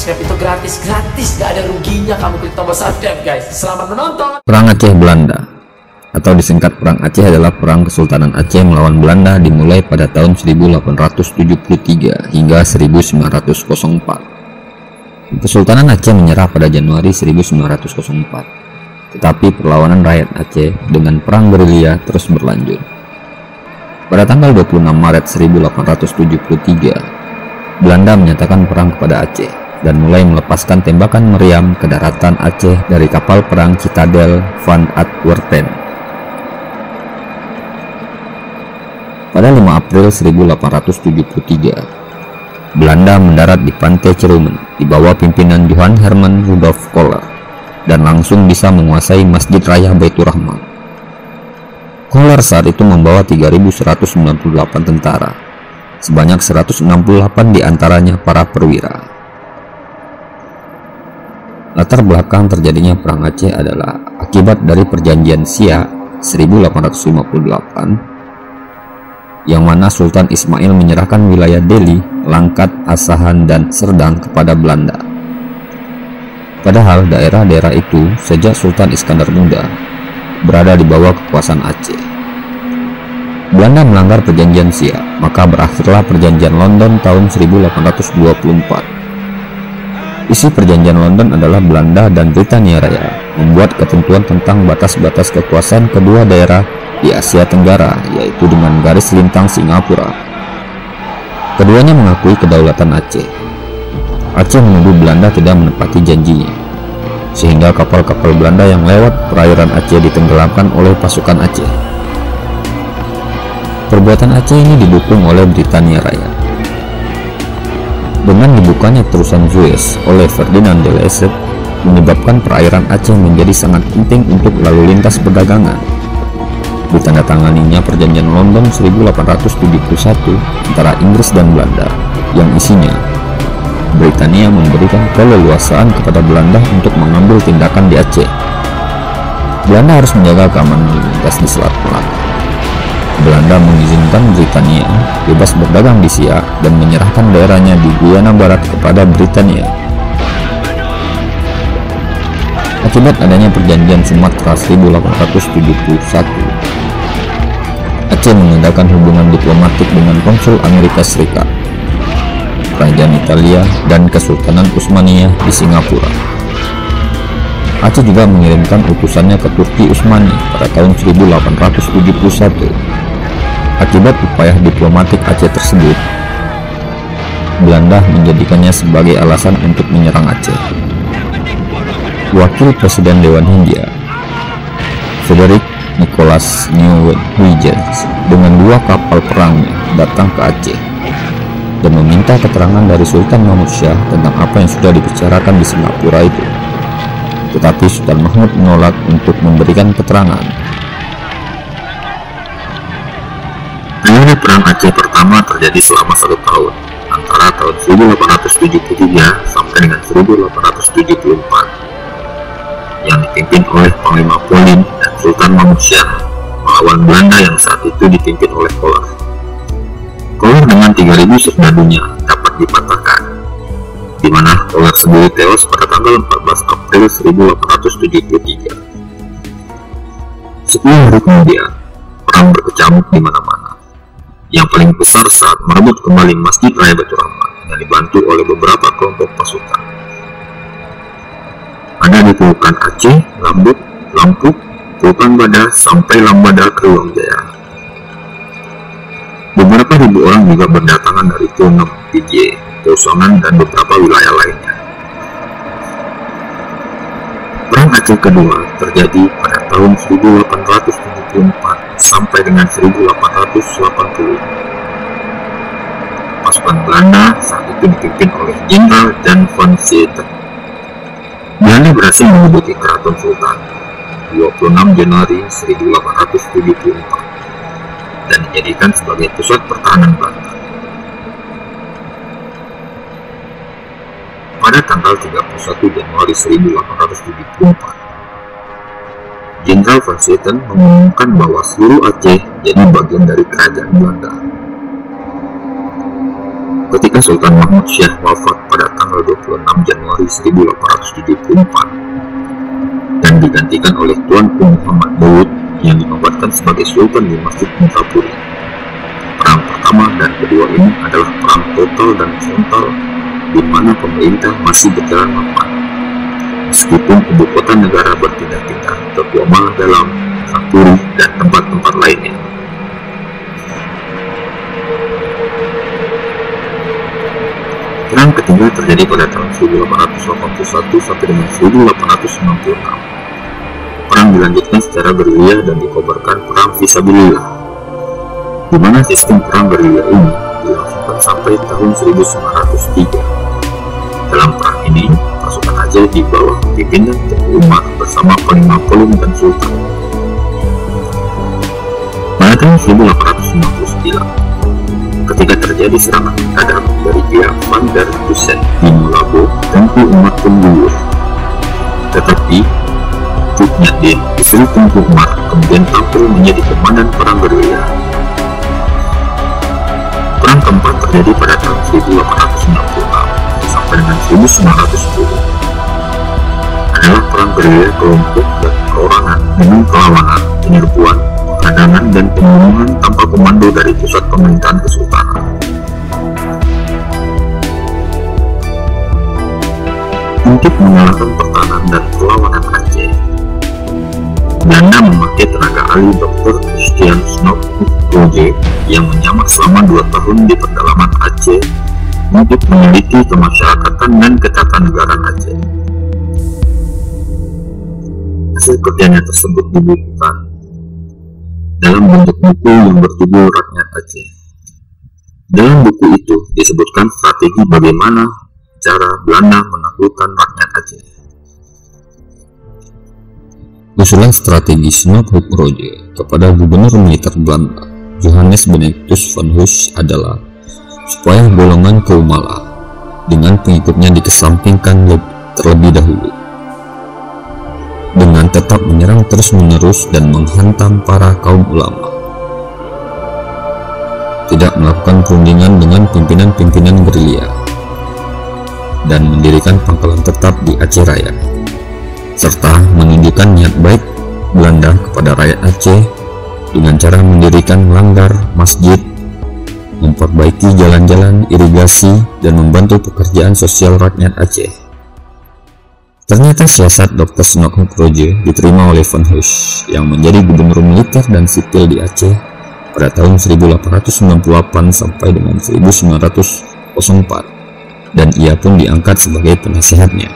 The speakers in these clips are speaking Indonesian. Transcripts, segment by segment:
subscribe itu gratis, gak ada ruginya kamu klik tombol subscribe guys. Selamat menonton. Perang Aceh Belanda atau disingkat Perang Aceh adalah perang Kesultanan Aceh melawan Belanda dimulai pada tahun 1873 hingga 1904. Kesultanan Aceh menyerah pada Januari 1904, tetapi perlawanan rakyat Aceh dengan perang gerilya terus berlanjut. Pada tanggal 26 Maret 1873, Belanda menyatakan perang kepada Aceh dan mulai melepaskan tembakan meriam ke daratan Aceh dari kapal perang Citadel van Antwerpen. Pada 5 April 1873, Belanda mendarat di pantai Cerumen di bawah pimpinan Johan Herman Rudolf Kohler dan langsung bisa menguasai Masjid Raya Baitur Rahman. Kohler saat itu membawa 3.198 tentara, sebanyak 168 diantaranya para perwira. Latar belakang terjadinya Perang Aceh adalah akibat dari Perjanjian Siak 1858, yang mana Sultan Ismail menyerahkan wilayah Delhi, Langkat, Asahan, dan Serdang kepada Belanda. Padahal daerah-daerah itu sejak Sultan Iskandar Muda berada di bawah kekuasaan Aceh. Belanda melanggar Perjanjian Siak, maka berakhirlah Perjanjian London tahun 1824. Isi Perjanjian London adalah Belanda dan Britania Raya membuat ketentuan tentang batas-batas kekuasaan kedua daerah di Asia Tenggara, yaitu dengan garis lintang Singapura. Keduanya mengakui kedaulatan Aceh. Aceh menuduh Belanda tidak menepati janjinya, sehingga kapal-kapal Belanda yang lewat perairan Aceh ditenggelamkan oleh pasukan Aceh. Perbuatan Aceh ini didukung oleh Britania Raya. Dengan dibukanya terusan Suez oleh Ferdinand de Lesseps, menyebabkan perairan Aceh menjadi sangat penting untuk lalu lintas perdagangan. Ditandatanganinya Perjanjian London 1871 antara Inggris dan Belanda, yang isinya Britania memberikan keleluasaan kepada Belanda untuk mengambil tindakan di Aceh. Belanda harus menjaga keamanan lalu lintas di Selat Melaka. Belanda mengizinkan Britania bebas berdagang di Siak dan menyerahkan daerahnya di Guyana Barat kepada Britania. Akibat adanya Perjanjian Sumatera 1871, Aceh mengadakan hubungan diplomatik dengan konsul Amerika Serikat, Kerajaan Italia, dan Kesultanan Utsmaniyah di Singapura. Aceh juga mengirimkan utusannya ke Turki Utsmani pada tahun 1871. Akibat upaya diplomatik Aceh tersebut, Belanda menjadikannya sebagai alasan untuk menyerang Aceh. Wakil Presiden Dewan Hindia, Frederick Nicholas Nieuwenhuizen, dengan 2 kapal perangnya datang ke Aceh dan meminta keterangan dari Sultan Mahmud Shah tentang apa yang sudah dibicarakan di Singapura itu. Tetapi Sultan Mahmud menolak untuk memberikan keterangan. Periode Perang Aceh pertama terjadi selama 1 tahun, antara tahun 1873 sampai dengan 1874, yang dipimpin oleh Panglima Polim dan Sultan Mahmud Shah melawan Belanda yang saat itu dipimpin oleh Kohler. Kohler dengan 3.000 serdadunya dapat dipatahkan, di mana Kohler sendiri tewas pada tanggal 14 April 1873. 10 hari kemudian, perang berkecamuk di mana-mana. Yang paling besar saat merebut kembali Masjid Raya Baitur Rahman yang dibantu oleh beberapa kelompok pasukan. Ada di Pulukan Aceh, Lambuk, Lampuk, Pulukan Badar, sampai Lambada Kriwang Jaya. Beberapa ribu orang juga berdatangan dari Tulnem, Pijie, Pausongan, dan beberapa wilayah lainnya. Perang Aceh kedua terjadi pada tahun 1874 sampai dengan 1880. Pasukan Belanda saat itu dipimpin oleh Jenderal Jan van Zetten. Belanda berhasil menduduki Keraton Sultan 26 Januari 1874 dan dijadikan sebagai pusat pertahanan Belanda. Pada tanggal 31 Januari 1874, Jenderal van Zetten mengumumkan bahwa seluruh Aceh jadi bagian dari kerajaan Belanda. Ketika Sultan Mahmud Shah wafat pada tanggal tanggal 26 Januari 1874 dan digantikan oleh Tuanku Muhammad Daud yang dinobatkan sebagai Sultan di Masjid Indrapuri. Perang pertama dan kedua ini adalah perang total dan frontal di mana pemerintah masih berjalan lambat, meskipun ibu kota negara berpindah-pindah ke Guamala Dalam, Indrapuri, dan tempat-tempat lainnya. Perang ketiga terjadi pada tahun 1881 sampai dengan 1896. Perang dilanjutkan secara gerilya dan dikobarkan perang fisabilillah, di mana sistem perang gerilya ini dilangsungkan sampai tahun 1903. Dalam perang ini, pasukan Aceh di bawah pimpinan Tengku Umar bersama Panglima Polim dan Sultan. Pada tahun 1899, ketika terjadi serangan mendadak dari pihak Van der Dusen di Mulabo, Tengku Umar pun gugur. Tetapi Cuk Nyadin, istri Tengku Umar, kemudian tampil menjadi komandan perang gerilya. Perang keempat terjadi pada tahun 1896 sampai dengan 1910. Adalah perang gerilya kelompok dan perorangan dengan perlawanan, penyerbuan, penghadangan, dan pembunuhan tanpa komando dari pusat pemerintahan kesultanan. Untuk mengalahkan pertahanan dan perlawanan Aceh, Belanda memakai tenaga ahli Dr. Christian Snok Roje yang menjamak selama 2 tahun di pedalaman Aceh untuk meneliti kemasyarakatan dan ketatanegaraan Aceh. Hasil kerjanya tersebut dibukukan dalam bentuk buku yang berjudul Rakyat Aceh. Dalam buku itu disebutkan strategi bagaimana cara Belanda menaklukkan rakyat Aceh. Usulan strategi Snok Roje kepada Gubernur Militer Belanda Johannes Benedictus van Huys adalah supaya golongan Keumala dengan pengikutnya dikesampingkan terlebih dahulu, dengan tetap menyerang terus-menerus dan menghantam para kaum ulama, tidak melakukan perundingan dengan pimpinan-pimpinan gerilya, dan mendirikan pangkalan tetap di Aceh Raya, serta menunjukkan niat baik Belanda kepada rakyat Aceh dengan cara mendirikan langgar, masjid, memperbaiki jalan-jalan, irigasi, dan membantu pekerjaan sosial rakyat Aceh. Ternyata siasat Dr. Snok Roje diterima oleh Van Huys yang menjadi gubernur militer dan sipil di Aceh pada tahun 1898 sampai dengan 1904, dan ia pun diangkat sebagai penasehatnya.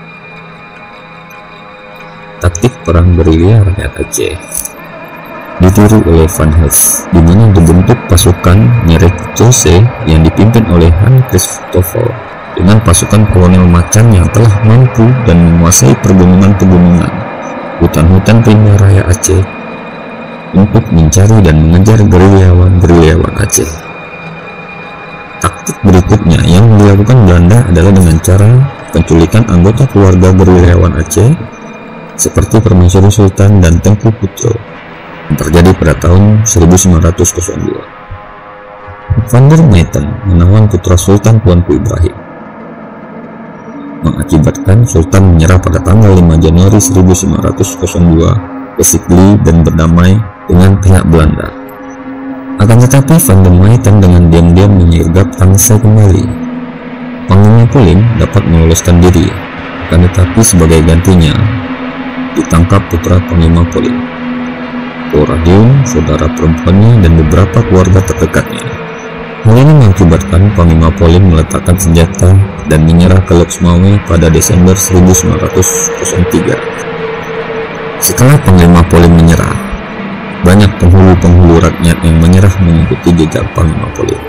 Taktik perang gerilya rakyat Aceh ditiru oleh Van Huys, di mana dibentuk pasukan Nyerek Jose yang dipimpin oleh Han Christoffel dengan pasukan kolonel Macan yang telah mampu dan menguasai pegunungan-pegunungan, hutan-hutan rimba raya Aceh untuk mencari dan mengejar gerilyawan Aceh. Taktik berikutnya yang dilakukan Belanda adalah dengan cara penculikan anggota keluarga gerilyawan Aceh seperti Permaisuri Sultan dan Tengku Putro yang terjadi pada tahun 1902. Van der Meyten menawan putra Sultan Tuanku Ibrahim, mengakibatkan Sultan menyerah pada tanggal 5 Januari 1902 ke Sikli dan berdamai dengan pihak Belanda. Akan tetapi Van der Meyten dengan diam-diam menyergap Tangsel kembali. Panglima Polim dapat meloloskan diri, akan tetapi sebagai gantinya ditangkap putra Panglima Polim, Poradium, saudara perempuannya, dan beberapa keluarga terdekatnya. Hal ini mengakibatkan Panglima Polim meletakkan senjata dan menyerah ke Loksmawe pada Desember 1903. Setelah Panglima Polim menyerah, banyak penghulu-penghulu rakyat yang menyerah mengikuti jejak Panglima Polim.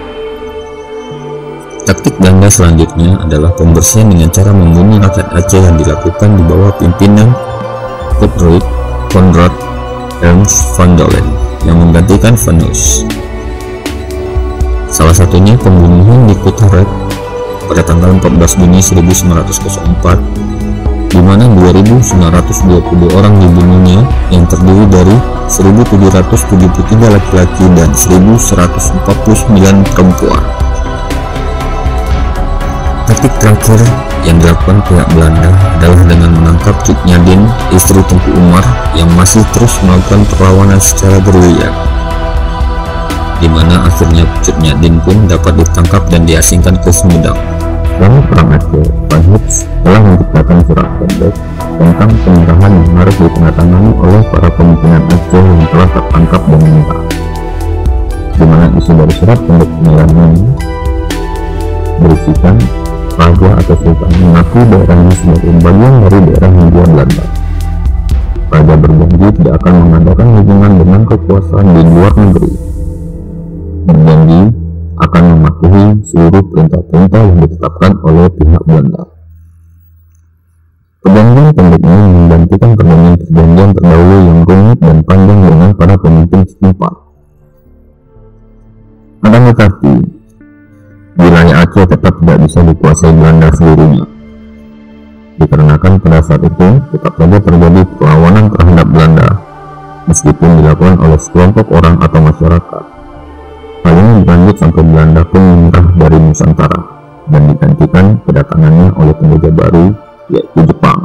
Taktik Belanda selanjutnya adalah pembersihan dengan cara membunuh rakyat Aceh yang dilakukan di bawah pimpinan Godfried Conrad Ernst van Dolen yang menggantikan Van Huys. Salah satunya pembunuhan di Kutaret pada tanggal 14 Juni 1904, di mana 2.920 orang dibunuhnya yang terdiri dari 1.773 laki-laki dan 1.149 perempuan. Taktik terakhir yang dilakukan pihak Belanda adalah dengan menangkap Cut Nyadim, istri Tengku Umar, yang masih terus melakukan perlawanan secara gerilya, di mana akhirnya Cut Nyadim pun dapat ditangkap dan diasingkan ke Sumedang. Selama Perang Aceh, Van Hits telah menciptakan surat pendek tentang penyerahan yang harus ditandatangani oleh para pemimpinan Aceh yang telah tertangkap dan mentah, di mana isi dari surat pendek penyerahan ini berisikan raja atau sultan mengaku daerahnya sebagai bagian dari daerah Hindia Belanda. Raja berjanji tidak akan mengadakan hubungan dengan kekuasaan di luar negeri, berjanji akan mematuhi seluruh perintah-perintah yang ditetapkan oleh pihak Belanda. Perjanjian pendek ini menggantikan perjanjian terdahulu yang rumit dan panjang dengan para pemimpin setempat. Akan tetapi, wilayah Aceh tetap tidak bisa dikuasai Belanda seluruhnya, dikarenakan pada saat itu tetap saja terjadi perlawanan terhadap Belanda, meskipun dilakukan oleh sekelompok orang atau masyarakat. Hal ini berlanjut sampai Belanda pun menyerah dari Nusantara dan digantikan kedatangannya oleh penjajah baru, yaitu Jepang.